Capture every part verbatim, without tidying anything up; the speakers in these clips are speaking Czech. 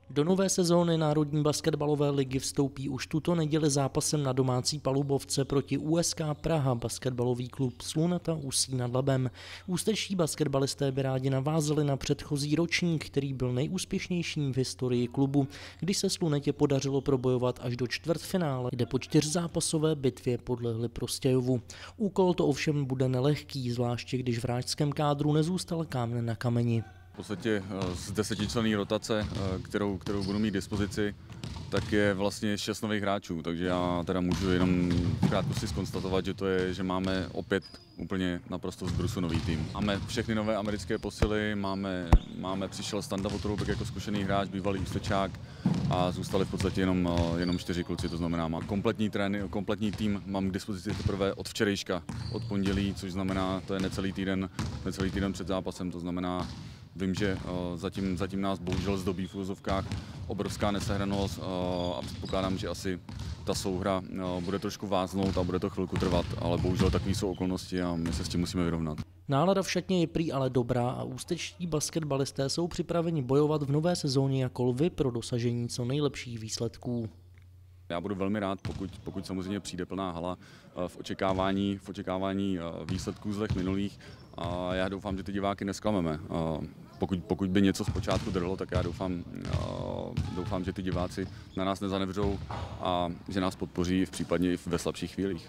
Do nové sezóny Národní basketbalové ligy vstoupí už tuto neděli zápasem na domácí palubovce proti U S K Praha basketbalový klub Sluneta Ústí nad Labem. Ústečtí basketbalisté by rádi navázali na předchozí ročník, který byl nejúspěšnějším v historii klubu, když se Slunetě podařilo probojovat až do čtvrtfinále, kde po čtyřzápasové bitvě podlehli Prostějovu. Úkol to ovšem bude nelehký, zvláště když v hráčském kádru nezůstal kámen na kameni. V podstatě z desetičlenné rotace, kterou, kterou budu mít k dispozici, tak je vlastně šest nových hráčů, takže já teda můžu jenom v krátkosti zkonstatovat, že to je, že máme opět úplně naprosto z brusu nový tým. Máme všechny nové americké posily, máme, máme přišel Standa Votorubek jako zkušený hráč, bývalý ústečák a zůstali v podstatě jenom, jenom čtyři kluci, to znamená mám kompletní trény, kompletní tým, mám k dispozici teprve od včerejška, od pondělí, což znamená, to je necelý týden, necelý týden před zápasem, to znamená, vím, že zatím, zatím nás bohužel zdobí v úvozovkách obrovská nesehranost a předpokládám, že asi ta souhra bude trošku váznout a bude to chvilku trvat, ale bohužel takové jsou okolnosti a my se s tím musíme vyrovnat. Nálada v šatně je prý ale dobrá a ústečtí basketbalisté jsou připraveni bojovat v nové sezóně jako lvy pro dosažení co nejlepších výsledků. Já budu velmi rád, pokud, pokud samozřejmě přijde plná hala v očekávání, v očekávání výsledků z let minulých a já doufám, že ty diváky nesklameme. Pokud, pokud by něco zpočátku drhlo, tak já doufám, doufám, že ty diváci na nás nezanevřou a že nás podpoří v případně i ve slabších chvílích.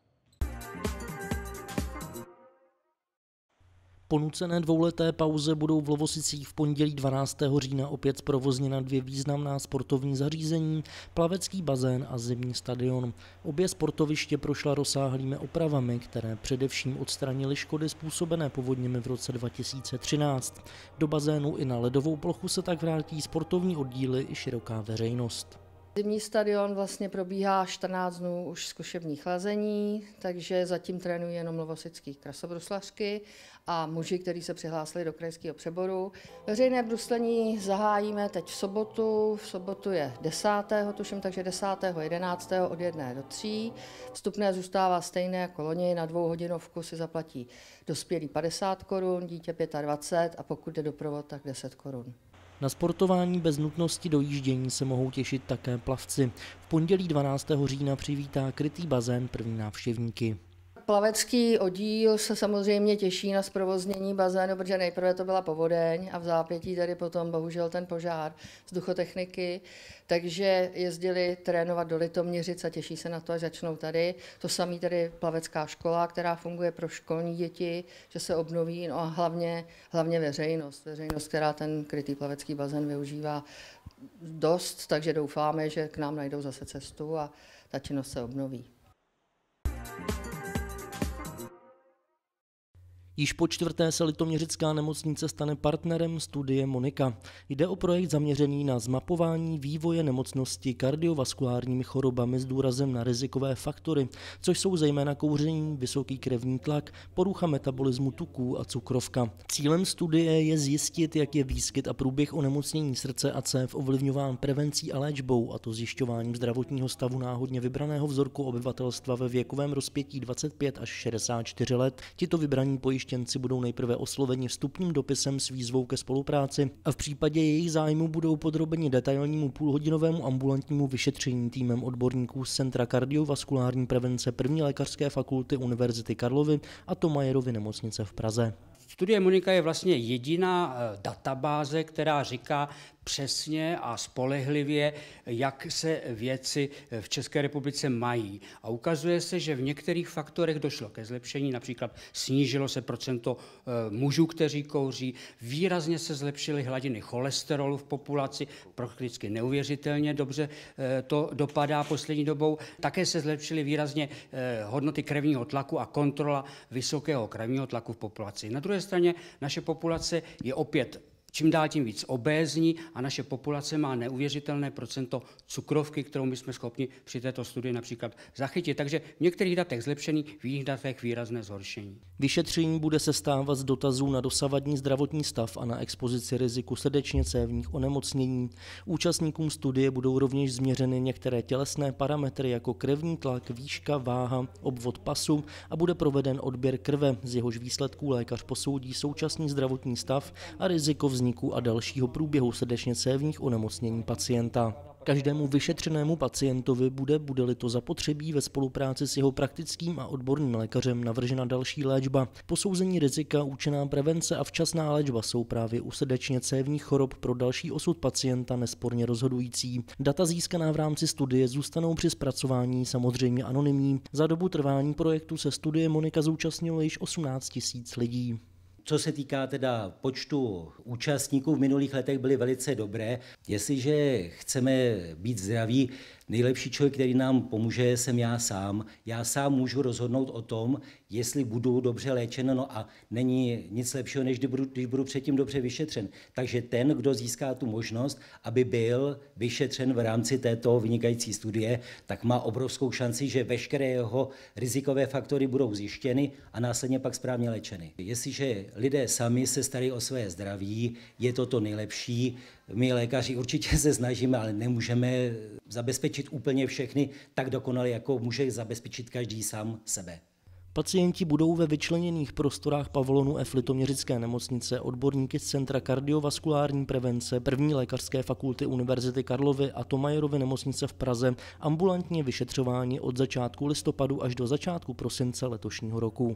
Po nucené dvouleté pauze budou v Lovosicích v pondělí dvanáctého října opět zprovozněna dvě významná sportovní zařízení, plavecký bazén a zimní stadion. Obě sportoviště prošla rozsáhlými opravami, které především odstranily škody způsobené povodněmi v roce dva tisíce třináct. Do bazénu i na ledovou plochu se tak vrátí sportovní oddíly i široká veřejnost. Zimní stadion vlastně probíhá čtrnáct dnů už zkušební chlazení, takže zatím trénují jenom lovosický krasobruslařky a muži, kteří se přihlásili do krajského přeboru. Veřejné bruslení zahájíme teď v sobotu, v sobotu je desátého tuším, takže desátého jedenáctého od jedné do tří. Vstupné zůstává stejné jako loni, na dvouhodinovku si zaplatí dospělý padesát korun, dítě dvacet pět a pokud jde doprovod, tak deset korun. Na sportování bez nutnosti dojíždění se mohou těšit také plavci. V pondělí dvanáctého října přivítá krytý bazén první návštěvníky. Plavecký oddíl se samozřejmě těší na zprovoznění bazénu, protože nejprve to byla povodeň a v zápětí tady potom bohužel ten požár vzduchotechniky, takže jezdili trénovat do Litoměřic a těší se na to, až začnou tady. To samé tady plavecká škola, která funguje pro školní děti, že se obnoví, no a hlavně, hlavně veřejnost, veřejnost, která ten krytý plavecký bazén využívá dost, takže doufáme, že k nám najdou zase cestu a ta činnost se obnoví. Již po čtvrté se litoměřická nemocnice stane partnerem studie Monika. Jde o projekt zaměřený na zmapování vývoje nemocnosti kardiovaskulárními chorobami s důrazem na rizikové faktory, což jsou zejména kouření, vysoký krevní tlak, porucha metabolismu tuků a cukrovka. Cílem studie je zjistit, jak je výskyt a průběh onemocnění srdce a cév ovlivňován prevencí a léčbou, a to zjišťováním zdravotního stavu náhodně vybraného vzorku obyvatelstva ve věkovém rozpětí dvacet pět až šedesát čtyři let. Tito vybraní pojištěnci budou nejprve osloveni vstupním dopisem s výzvou ke spolupráci a v případě jejich zájmu budou podrobeni detailnímu půlhodinovému ambulantnímu vyšetření týmem odborníků z Centra kardiovaskulární prevence první lékařské fakulty Univerzity Karlovy a Thomayerovy nemocnice v Praze. Studie Monika je vlastně jediná databáze, která říká přesně a spolehlivě, jak se věci v České republice mají. A ukazuje se, že v některých faktorech došlo ke zlepšení, například snížilo se procento mužů, kteří kouří, výrazně se zlepšily hladiny cholesterolu v populaci, prakticky neuvěřitelně dobře to dopadá poslední dobou. Také se zlepšily výrazně hodnoty krevního tlaku a kontrola vysokého krevního tlaku v populaci. Na druhé straně naše populace je opět čím dál tím víc obézní a naše populace má neuvěřitelné procento cukrovky, kterou my jsme schopni při této studii například zachytit. Takže v některých datech zlepšení, v jiných datech výrazné zhoršení. Vyšetření bude sestávat z dotazů na dosavadní zdravotní stav a na expozici riziku srdečně cévních onemocnění. Účastníkům studie budou rovněž změřeny některé tělesné parametry jako krevní tlak, výška, váha, obvod pasu a bude proveden odběr krve, z jehož výsledků lékař posoudí současný zdravotní stav a riziko vzniku vzniku a dalšího průběhu srdečně cévních onemocnění pacienta. Každému vyšetřenému pacientovi bude, bude-li to zapotřebí, ve spolupráci s jeho praktickým a odborným lékařem navržena další léčba. Posouzení rizika, účinná prevence a včasná léčba jsou právě u srdečně cévních chorob pro další osud pacienta nesporně rozhodující. Data získaná v rámci studie zůstanou při zpracování samozřejmě anonymní. Za dobu trvání projektu se studie Monika zúčastnilo již osmnáct tisíc lidí. Co se týká teda počtu účastníků, v minulých letech byly velice dobré. Jestliže chceme být zdraví, nejlepší člověk, který nám pomůže, jsem já sám. Já sám můžu rozhodnout o tom, jestli budu dobře léčen, no a není nic lepšího, než když budu, když budu předtím dobře vyšetřen. Takže ten, kdo získá tu možnost, aby byl vyšetřen v rámci této vynikající studie, tak má obrovskou šanci, že veškeré jeho rizikové faktory budou zjištěny a následně pak správně léčeny. Jestliže lidé sami se starají o své zdraví, je to to nejlepší. My lékaři určitě se snažíme, ale nemůžeme zabezpečit úplně všechny tak dokonale, jako může zabezpečit každý sám sebe. Pacienti budou ve vyčleněných prostorách pavilonu F Litoměřické nemocnice odborníky z Centra kardiovaskulární prevence první lékařské fakulty Univerzity Karlovy a Thomayerovy nemocnice v Praze ambulantně vyšetřováni od začátku listopadu až do začátku prosince letošního roku.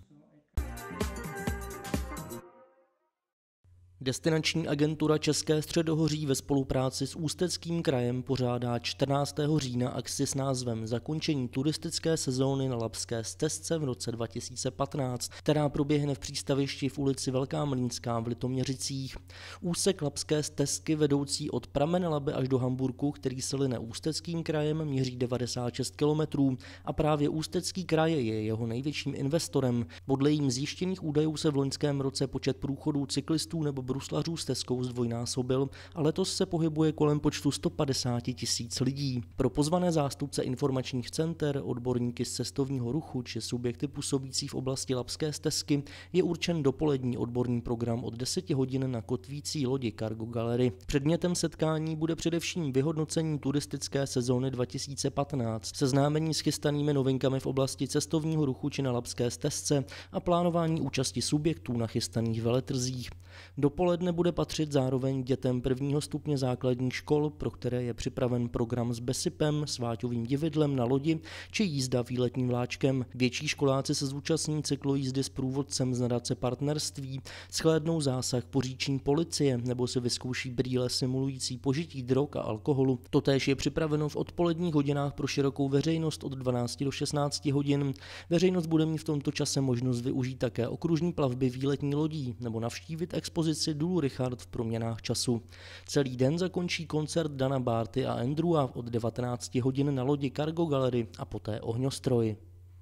Destinační agentura České středohoří ve spolupráci s Ústeckým krajem pořádá čtrnáctého října akci s názvem Zakončení turistické sezóny na Labské stezce v roce dva tisíce patnáct, která proběhne v přístavišti v ulici Velká Mlýnská v Litoměřicích. Úsek Labské stezky vedoucí od pramene Labe až do Hamburku, který se line Ústeckým krajem, měří devadesát šest kilometrů a právě Ústecký kraj je jeho největším investorem. Podle jím zjištěných údajů se v loňském roce počet průchodů cyklistů nebo bruslařů stezkou zdvojnásobil a letos se pohybuje kolem počtu sto padesát tisíc lidí. Pro pozvané zástupce informačních center, odborníky z cestovního ruchu či subjekty působící v oblasti Labské stezky je určen dopolední odborný program od deseti hodin na kotvící lodi Cargo Gallery. Předmětem setkání bude především vyhodnocení turistické sezóny dva tisíce patnáct, seznámení s chystanými novinkami v oblasti cestovního ruchu či na Labské stezce a plánování účasti subjektů na chystaných veletrzích. Dopoledne bude patřit zároveň dětem prvního stupně základních škol, pro které je připraven program s besipem, s váťovým dividlem na lodi či jízda výletním vláčkem. Větší školáci se zúčastní cyklojízdy s průvodcem z nadace Partnerství, shlédnou zásah poříční policie nebo si vyzkouší brýle simulující požití drog a alkoholu. Totéž je připraveno v odpoledních hodinách pro širokou veřejnost od dvanácti do šestnácti hodin. Veřejnost bude mít v tomto čase možnost využít také okružní plavby výletní lodí nebo navštívit expozici Důl Richard v proměnách času. Celý den zakončí koncert Dana Barty a Andrewa od devatenácti hodin na lodi Cargo Gallery a poté ohňostroj.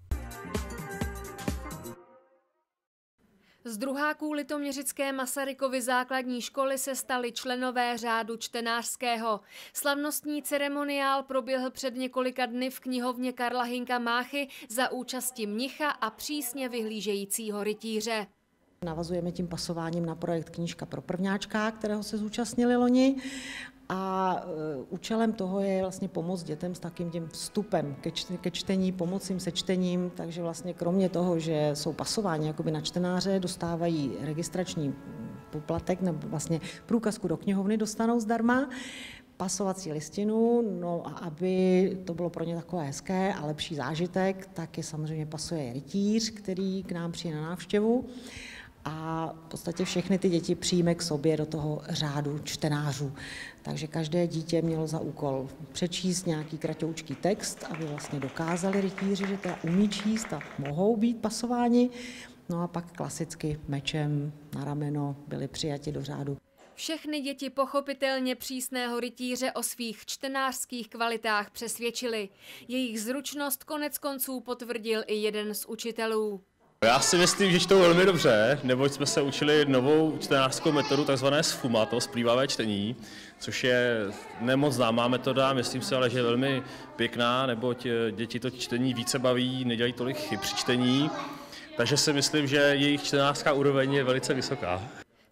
Z druháků Litoměřické Masarykovy základní školy se stali členové řádu čtenářského. Slavnostní ceremoniál proběhl před několika dny v knihovně Karla Hynka Máchy za účasti mnicha a přísně vyhlížejícího rytíře. Navazujeme tím pasováním na projekt Knížka pro prvňáčka, kterého se zúčastnili loni. A účelem toho je vlastně pomoct dětem s takým tím vstupem ke čtení, pomoct jim se čtením, takže vlastně kromě toho, že jsou pasováni jakoby na čtenáře, dostávají registrační poplatek nebo vlastně průkazku do knihovny dostanou zdarma, pasovací listinu, no a aby to bylo pro ně takové hezké a lepší zážitek, tak je samozřejmě pasuje rytíř, který k nám přijde na návštěvu. A v podstatě všechny ty děti přijme k sobě do toho řádu čtenářů. Takže každé dítě mělo za úkol přečíst nějaký kratoučký text, aby vlastně dokázali rytíři, že teda umí číst a mohou být pasováni. No a pak klasicky mečem na rameno byli přijati do řádu. Všechny děti pochopitelně přísného rytíře o svých čtenářských kvalitách přesvědčili. Jejich zručnost konec konců potvrdil i jeden z učitelů. Já si myslím, že čtou velmi dobře, neboť jsme se učili novou čtenářskou metodu, takzvané sfumato, splývavé čtení, což je nemoc známá metoda, myslím si ale, že je velmi pěkná, neboť děti to čtení více baví, nedělají tolik chyb při čtení, takže si myslím, že jejich čtenářská úroveň je velice vysoká. V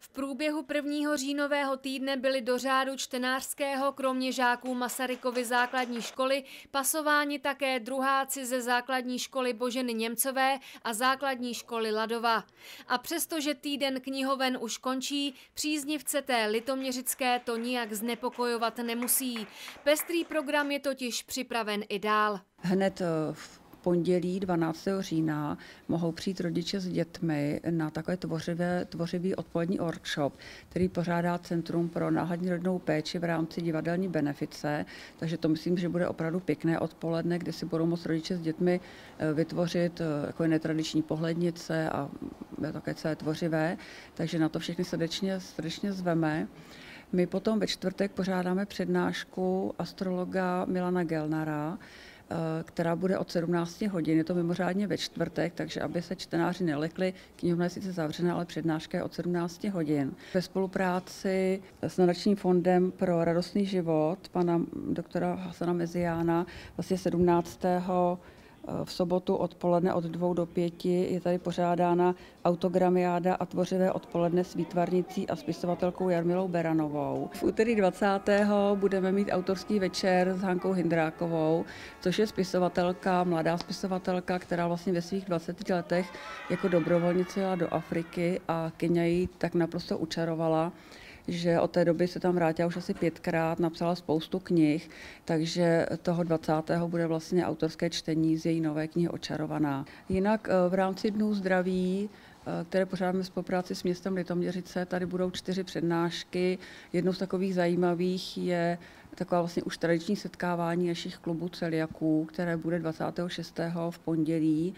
V průběhu prvního říjnového týdne byli do řádu čtenářského kromě žáků Masarykovy základní školy pasováni také druháci ze základní školy Boženy Němcové a základní školy Ladova. A přestože týden knihoven už končí, příznivce té litoměřické to nijak znepokojovat nemusí. Pestrý program je totiž připraven i dál. Hned v pondělí dvanáctého října mohou přijít rodiče s dětmi na takové tvořivé, tvořivý odpolední workshop, který pořádá Centrum pro náhradní rodinnou péči v rámci divadelní benefice. Takže to myslím, že bude opravdu pěkné odpoledne, kde si budou moct rodiče s dětmi vytvořit takové netradiční pohlednice a také celé tvořivé. Takže na to všechny srdečně, srdečně zveme. My potom ve čtvrtek pořádáme přednášku astrologa Milana Gelnara, která bude od sedmnácti hodin. Je to mimořádně ve čtvrtek, takže aby se čtenáři nelekli, knihovna je sice zavřená, ale přednáška je od sedmnácti hodin. Ve spolupráci s Nadačním fondem pro radostný život pana doktora Hasana Meziána vlastně sedmnáctého v sobotu odpoledne od dvou do pěti je tady pořádána autogramiáda a tvořivé odpoledne s výtvarnicí a spisovatelkou Jarmilou Beranovou. V úterý dvacátého budeme mít autorský večer s Hankou Hindrákovou, což je spisovatelka, mladá spisovatelka, která vlastně ve svých dvaceti letech jako dobrovolnice jela do Afriky a Kenia ji tak naprosto učarovala, že od té doby se tam vrátila už asi pětkrát, napsala spoustu knih, takže toho dvacátého bude vlastně autorské čtení z její nové knihy Očarovaná. Jinak v rámci Dnů zdraví, které pořádáme v spolupráci s městem Litoměřice, tady budou čtyři přednášky. Jednou z takových zajímavých je taková vlastně už tradiční setkávání našich klubů celiaků, které bude dvacátého šestého v pondělí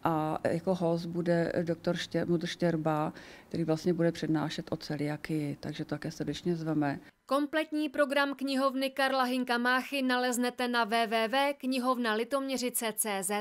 a jako host bude doktor Štěrba, který vlastně bude přednášet o celiakii, takže to také srdečně zveme. Kompletní program knihovny Karla Hynka Máchy naleznete na w w w tečka knihovna litoměřice tečka cé zet.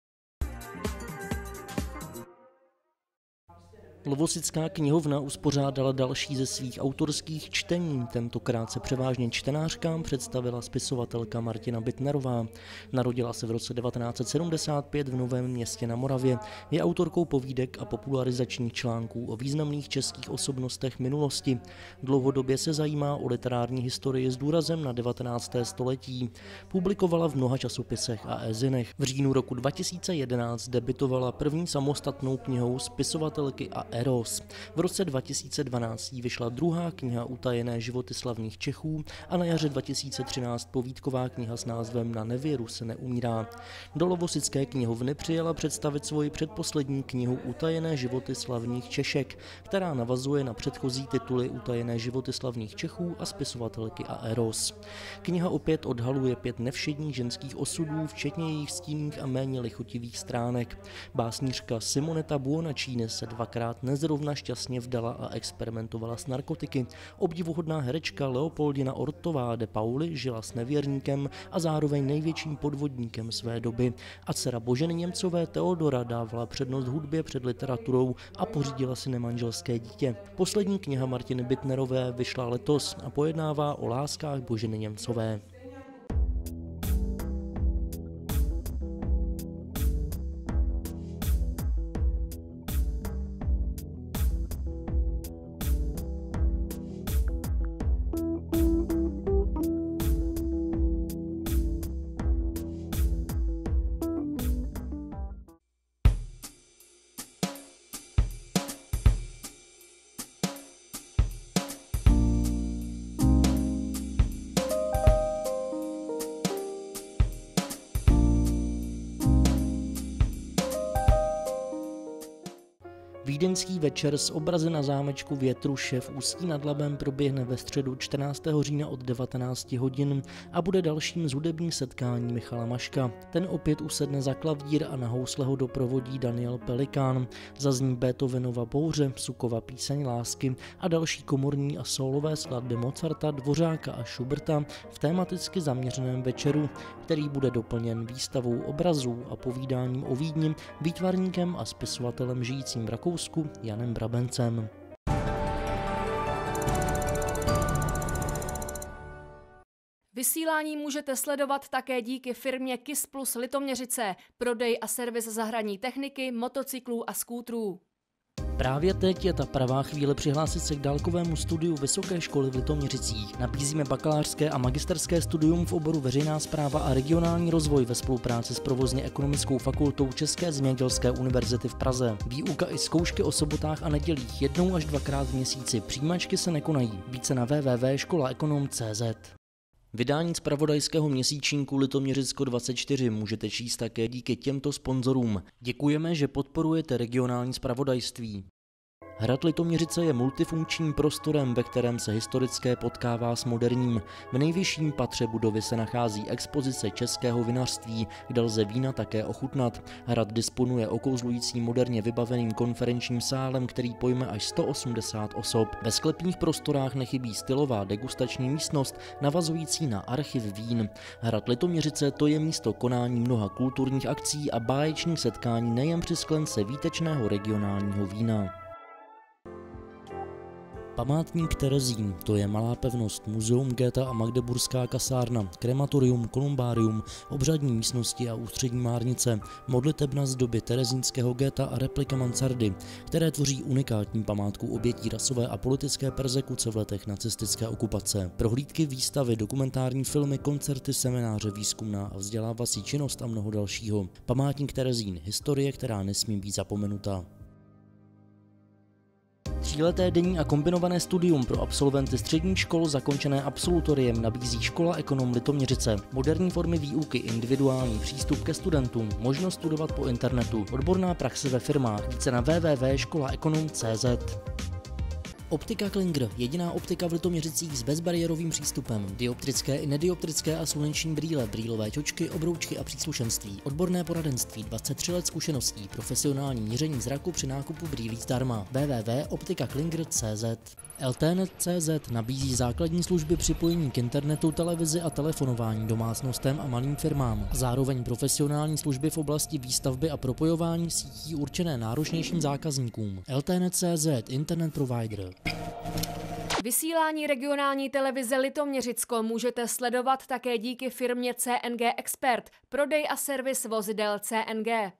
Lovosická knihovna uspořádala další ze svých autorských čtení. Tentokrát se převážně čtenářkám představila spisovatelka Martina Bittnerová. Narodila se v roce devatenáct set sedmdesát pět v Novém Městě na Moravě. Je autorkou povídek a popularizačních článků o významných českých osobnostech minulosti. Dlouhodobě se zajímá o literární historii s důrazem na devatenácté století. Publikovala v mnoha časopisech a ezinech. V říjnu roku dva tisíce jedenáct debitovala první samostatnou knihou spisovatelky a Eros. V roce dva tisíce dvanáct vyšla druhá kniha Utajené životy slavných Čechů a na jaře dva tisíce třináct povídková kniha s názvem Na nevěru se neumírá. Do Lovosické knihovny přijela představit svoji předposlední knihu Utajené životy slavných Češek, která navazuje na předchozí tituly Utajené životy slavných Čechů a spisovatelky a Eros. Kniha opět odhaluje pět nevšedních ženských osudů, včetně jejich stinných a méně lichotivých stránek. Básnířka Simonetta Buonacini se dvakrát nezrovna šťastně vdala a experimentovala s narkotiky. Obdivuhodná herečka Leopoldina Ortová de Pauli žila s nevěrníkem a zároveň největším podvodníkem své doby. A dcera Boženy Němcové Teodora dávala přednost hudbě před literaturou a pořídila si nemanželské dítě. Poslední kniha Martiny Bittnerové vyšla letos a pojednává o láskách Boženy Němcové. Vídeňský večer z obrazy na zámečku Větruše v Ústí nad Labem proběhne ve středu čtrnáctého října od devatenácti hodin a bude dalším z hudebních setkání Michala Maška. Ten opět usedne za klavír a na housle ho doprovodí Daniel Pelikán. Zazní Beethovenova Bouře, Sukova Píseň lásky a další komorní a sólové skladby Mozarta, Dvořáka a Schuberta v tematicky zaměřeném večeru, který bude doplněn výstavou obrazů a povídáním o Vídni výtvarníkem a spisovatelem žijícím v Rakousku Janem Brabencem. Vysílání můžete sledovat také díky firmě KISS Plus Litoměřice, prodej a servis zahradní techniky, motocyklů a skútrů. Právě teď je ta pravá chvíle přihlásit se k dálkovému studiu Vysoké školy v Litoměřicích. Nabízíme bakalářské a magisterské studium v oboru veřejná správa a regionální rozvoj ve spolupráci s provozně ekonomickou fakultou České zemědělské univerzity v Praze. Výuka i zkoušky o sobotách a nedělích jednou až dvakrát v měsíci. Přijímačky se nekonají. Více na w w w tečka škola ekonom tečka c z. Vydání zpravodajského měsíčníku Litoměřicko dvacet čtyři můžete číst také díky těmto sponzorům. Děkujeme, že podporujete regionální zpravodajství. Hrad Litoměřice je multifunkčním prostorem, ve kterém se historické potkává s moderním. V nejvyšším patře budovy se nachází expozice českého vinařství, kde lze vína také ochutnat. Hrad disponuje okouzlujícím moderně vybaveným konferenčním sálem, který pojme až sto osmdesát osob. Ve sklepních prostorách nechybí stylová degustační místnost, navazující na archiv vín. Hrad Litoměřice to je místo konání mnoha kulturních akcí a báječných setkání nejen při sklence výtečného regionálního vína. Památník Terezín, to je malá pevnost, muzeum Goethe a Magdeburská kasárna, krematorium, kolumbárium, obřadní místnosti a ústřední márnice, modlitebna z doby terezínského Goethe a replika mansardy, které tvoří unikátní památku obětí rasové a politické perzekuce v letech nacistické okupace. Prohlídky, výstavy, dokumentární filmy, koncerty, semináře, výzkumná a vzdělávací činnost a mnoho dalšího. Památník Terezín, historie, která nesmí být zapomenuta. Tříleté denní a kombinované studium pro absolventy středních škol zakončené absolutoriem nabízí Škola ekonom Litoměřice. Moderní formy výuky, individuální přístup ke studentům, možnost studovat po internetu, odborná praxe ve firmách. Více na w w w tečka škola ekonom tečka c z. Optika Klinger, jediná optika v Litoměřicích s bezbariérovým přístupem. Dioptrické i nedioptrické a sluneční brýle, brýlové čočky, obroučky a příslušenství. Odborné poradenství, dvacet tři let zkušeností, profesionální měření zraku při nákupu brýlí zdarma. w w w tečka optika klinger tečka c z. L T net tečka c z nabízí základní služby připojení k internetu, televizi a telefonování domácnostem a malým firmám. Zároveň profesionální služby v oblasti výstavby a propojování sítí určené náročnějším zákazníkům. L T net tečka c z, internet provider. Vysílání regionální televize Litoměřicko můžete sledovat také díky firmě C N G Expert, prodej a servis vozidel C N G.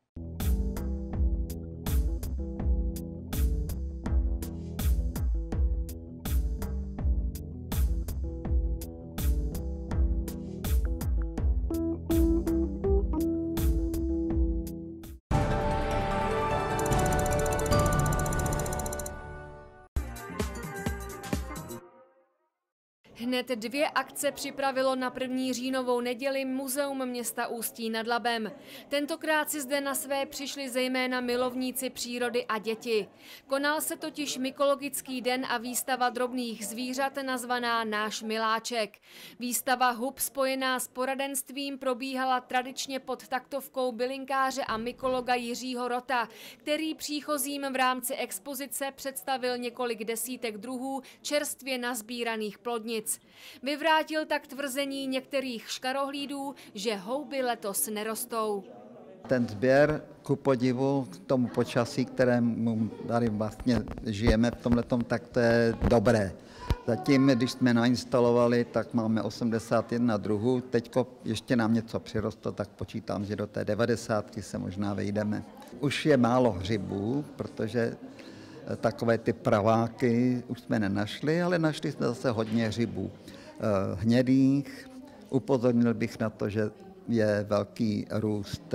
Hned dvě akce připravilo na první říjnovou neděli Muzeum města Ústí nad Labem. Tentokrát si zde na své přišli zejména milovníci přírody a děti. Konal se totiž mykologický den a výstava drobných zvířat nazvaná Náš miláček. Výstava hub spojená s poradenstvím probíhala tradičně pod taktovkou bylinkáře a mykologa Jiřího Rota, který příchozím v rámci expozice představil několik desítek druhů čerstvě nazbíraných plodnic. Vyvrátil tak tvrzení některých škarohlídů, že houby letos nerostou. Ten sběr, ku podivu k tomu počasí, kterému tady vlastně žijeme v tomhletom, tak to je dobré. Zatím, když jsme nainstalovali, tak máme osmdesát jedna druhů. Teďko ještě nám něco přirostlo, tak počítám, že do té devadesátky se možná vejdeme. Už je málo hřibů, protože takové ty praváky už jsme nenašli, ale našli jsme zase hodně hřibů hnědých. Upozornil bych na to, že je velký růst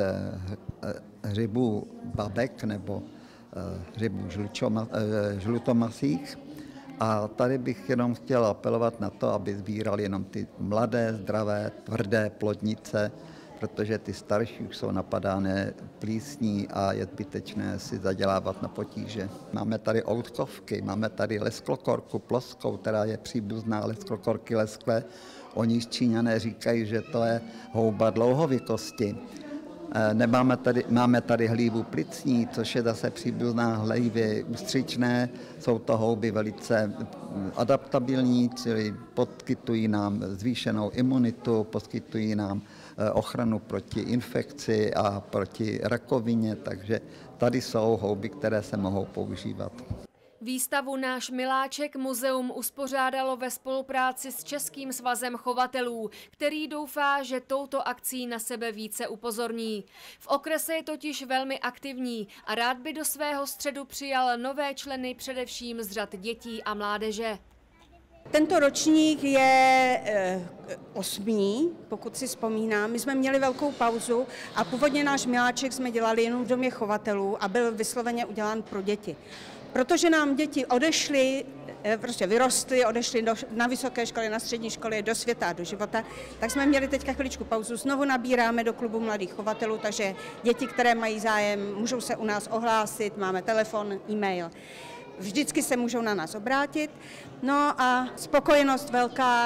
hřibů babek nebo hřibů žlutomasých. A tady bych jenom chtěl apelovat na to, aby sbírali jenom ty mladé, zdravé, tvrdé plodnice, protože ty starší už jsou napadány plísní a je zbytečné si zadělávat na potíže. Máme tady outkovky, máme tady lesklokorku ploskou, která je příbuzná lesklokorky lesklé. Oni Číňané říkají, že to je houba dlouhověkosti. Nemáme tady, máme tady hlívu plicní, což je zase příbuzná hlívy ústřičné. Jsou to houby velice adaptabilní, čili poskytují nám zvýšenou imunitu, poskytují nám ochranu proti infekci a proti rakovině, takže tady jsou houby, které se mohou používat. Výstavu Náš miláček muzeum uspořádalo ve spolupráci s Českým svazem chovatelů, který doufá, že touto akcí na sebe více upozorní. V okrese je totiž velmi aktivní a rád by do svého středu přijal nové členy především z řad dětí a mládeže. Tento ročník je e, osmý, pokud si vzpomínám. My jsme měli velkou pauzu a původně Náš miláček jsme dělali jenom v domě chovatelů a byl vysloveně udělán pro děti. Protože nám děti odešly, prostě vyrostly, odešly do, na vysoké školy, na střední školy, do světa a do života, tak jsme měli teďka chviličku pauzu. Znovu nabíráme do klubu mladých chovatelů, takže děti, které mají zájem, můžou se u nás ohlásit, máme telefon, e-mail. Vždycky se můžou na nás obrátit. No a spokojenost velká.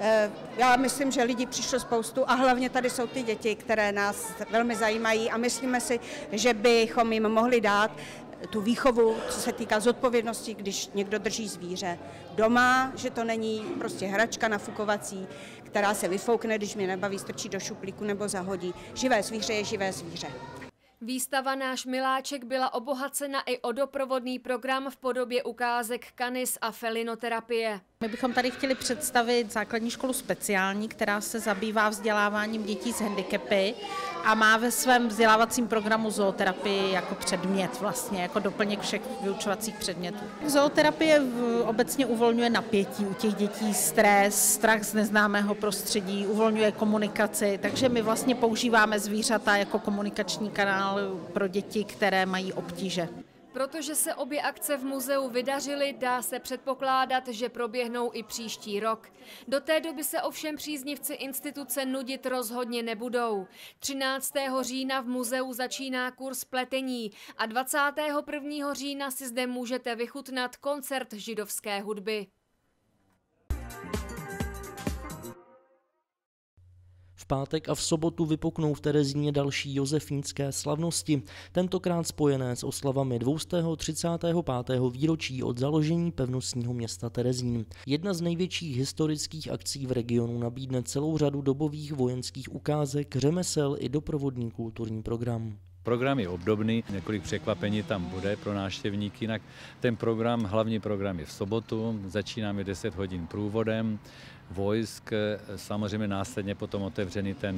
Já myslím, že lidí přišlo spoustu a hlavně tady jsou ty děti, které nás velmi zajímají a myslíme si, že bychom jim mohli dát tu výchovu, co se týká zodpovědnosti, když někdo drží zvíře doma, že to není prostě hračka nafukovací, která se vyfoukne, když mě nebaví, strčí do šuplíku nebo zahodí. Živé zvíře je živé zvíře. Výstava Náš miláček byla obohacena i o doprovodný program v podobě ukázek kanis a felinoterapie. My bychom tady chtěli představit základní školu speciální, která se zabývá vzděláváním dětí s handicapy a má ve svém vzdělávacím programu zooterapii jako předmět, vlastně jako doplněk všech vyučovacích předmětů. Zooterapie obecně uvolňuje napětí u těch dětí, stres, strach z neznámého prostředí, uvolňuje komunikaci, takže my vlastně používáme zvířata jako komunikační kanál pro děti, které mají obtíže. Protože se obě akce v muzeu vydařily, dá se předpokládat, že proběhnou i příští rok. Do té doby se ovšem příznivci instituce nudit rozhodně nebudou. třináctého října v muzeu začíná kurz pletení a dvacátého prvního října si zde můžete vychutnat koncert židovské hudby. V pátek a v sobotu vypuknou v Terezíně další josefínské slavnosti, tentokrát spojené s oslavami dvoustého třicátého pátého výročí od založení pevnostního města Terezín. Jedna z největších historických akcí v regionu nabídne celou řadu dobových vojenských ukázek, řemesel i doprovodný kulturní program. Program je obdobný, několik překvapení tam bude pro návštěvníky, jinak ten program, hlavní program je v sobotu, začínáme deset hodin průvodem vojsk, samozřejmě následně potom otevřený ten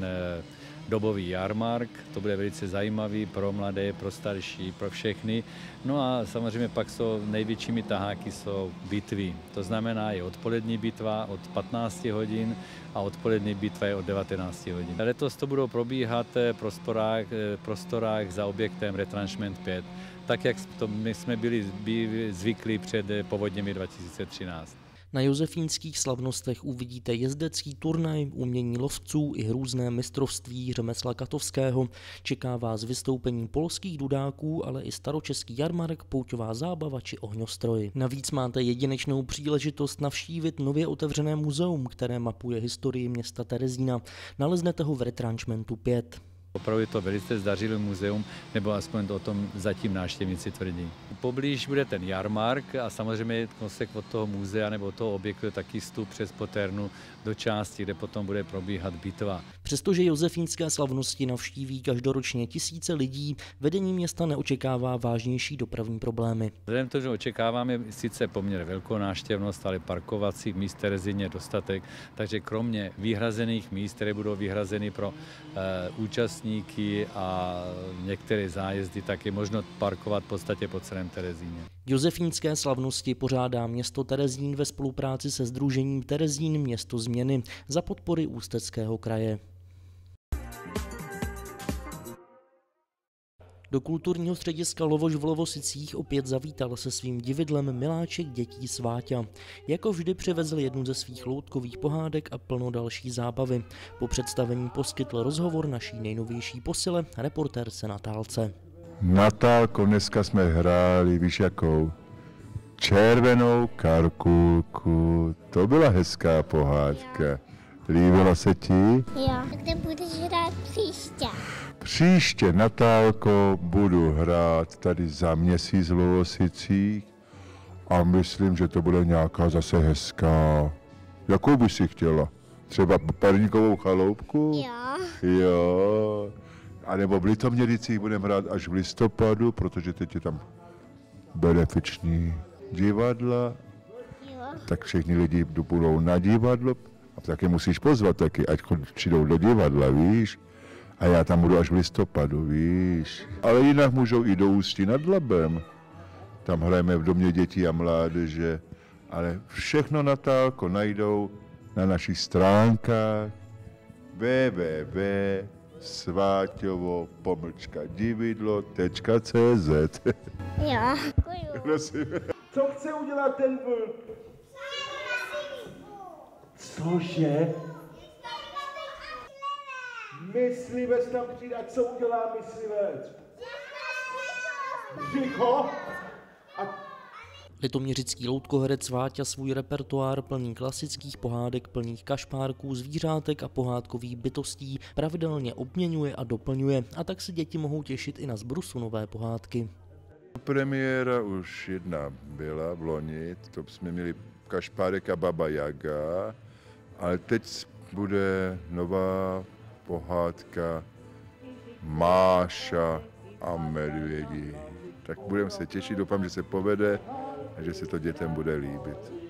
dobový jarmark, to bude velice zajímavý pro mladé, pro starší, pro všechny. No a samozřejmě pak jsou největšími taháky jsou bitvy, to znamená je odpolední bitva od patnácti hodin a odpolední bitva je od devatenácti hodin. Letos to budou probíhat v prostorách, prostorách za objektem Retranchement pět, tak jak to my jsme byli zvyklí před povodněmi dva tisíce třináct. Na josefínských slavnostech uvidíte jezdecký turnaj, umění lovců i různé mistrovství řemesla katovského. Čeká vás vystoupení polských dudáků, ale i staročeský jarmark, pouťová zábava či ohňostroj. Navíc máte jedinečnou příležitost navštívit nově otevřené muzeum, které mapuje historii města Terezína. Naleznete ho v Retranchmentu pět. Opravdu je to velice zdařilé muzeum, nebo aspoň o tom zatím návštěvníci tvrdí. Poblíž bude ten jarmark a samozřejmě kousek od toho muzea nebo od toho objektu je taky vstup přes poternu do části, kde potom bude probíhat bitva. Přestože josefínské slavnosti navštíví každoročně tisíce lidí, vedení města neočekává vážnější dopravní problémy. Vzhledem k tomu, že očekáváme sice poměrně velkou návštěvnost, ale parkovacích míst v Terezíně je dostatek, takže kromě vyhrazených míst, které budou vyhrazeny pro e, účastníky a některé zájezdy, tak je možno parkovat v podstatě po celém Terezíně. Josefínské slavnosti pořádá město Terezín ve spolupráci se sdružením Terezín město změny za podpory Ústeckého kraje. Do kulturního střediska Lovož v Lovosicích opět zavítal se svým dividlem miláček dětí Sváťa. Jako vždy přivezl jednu ze svých loutkových pohádek a plno další zábavy. Po představení poskytl rozhovor naší nejnovější posile, reportérce Natálce. Natálko, dneska jsme hráli, víš jakou? Červenou karkulku. To byla hezká pohádka. Líbila se ti? Jo, kde budeš hrát příště? Příště, Natálko, budu hrát tady za měsíc v Lovosicích a myslím, že to bude nějaká zase hezká. Jakou by si chtěla? Třeba parníkovou chaloupku? Jo. Jo. A nebo v Litoměřicích budeme hrát až v listopadu, protože teď je tam benefiční divadla, tak všichni lidi půjdou na divadlo a taky musíš pozvat taky, ať přijdou do divadla, víš? A já tam budu až v listopadu, víš? Ale jinak můžou i do Ústí nad Labem. Tam hrajeme v Domě dětí a mládeže, ale všechno Natálko najdou na našich stránkách w w w tečka sváťovo pomlčka dividlo tečka cé zet. Jo. Co chce udělat ten vlk? Cože? Myslivec tam přijde, a co udělá myslivec? Ticho? A Litoměřický loutkoherec Váťa svůj repertoár plný klasických pohádek, plných kašpárků, zvířátek a pohádkových bytostí pravidelně obměňuje a doplňuje, a tak se děti mohou těšit i na zbrusu nové pohádky. Premiéra už jedna byla v loni, to jsme měli Kašpárek a Baba Jaga, ale teď bude nová pohádka Máša a medvědi. Tak budeme se těšit, doufám, že se povede a že se to dětem bude líbit.